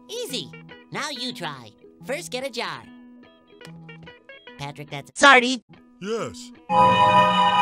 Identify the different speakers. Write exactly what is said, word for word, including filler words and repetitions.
Speaker 1: Easy. Now you try. First, get a jar. Patrick, that's...
Speaker 2: Sardi!
Speaker 3: Yes.